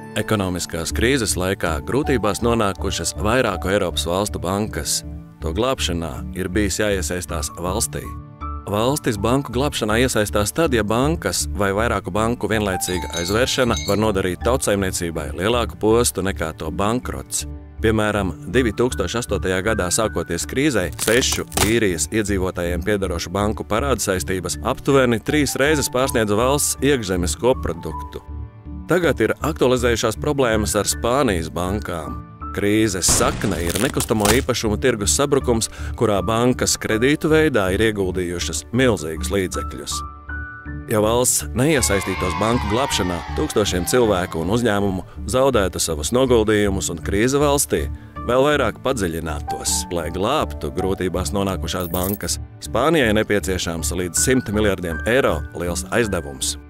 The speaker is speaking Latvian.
Ekonomiskās krīzes laikā grūtībās nonākušas vairāku Eiropas valstu bankas. To glābšanā ir bijis jāiesaistās valstī. Valstis banku glābšanā iesaistās tad, ja bankas vai vairāku banku vienlaicīga aizvēršana var nodarīt tautsaimniecībai lielāku postu nekā to bankrots. Piemēram, 2008. gadā sākoties krīzei, 6 īrijas iedzīvotājiem piederošu banku parādu saistības aptuveni 3 reizes pārsniedza valsts iekšzemes koproduktu. Tagad ir aktualizējušās problēmas ar Spānijas bankām. Krīzes sakne ir nekustamo īpašumu tirgus sabrukums, kurā bankas kredītu veidā ir ieguldījušas milzīgus līdzekļus. Ja valsts neiesaistītos banku glābšanā, tūkstošiem cilvēku un uzņēmumu zaudētu savus noguldījumus un krīze valstī vēl vairāk padziļinātos. Lai glābtu grūtībās nonākušās bankas, Spānijai nepieciešams līdz 100 miljardiem eiro liels aizdevums.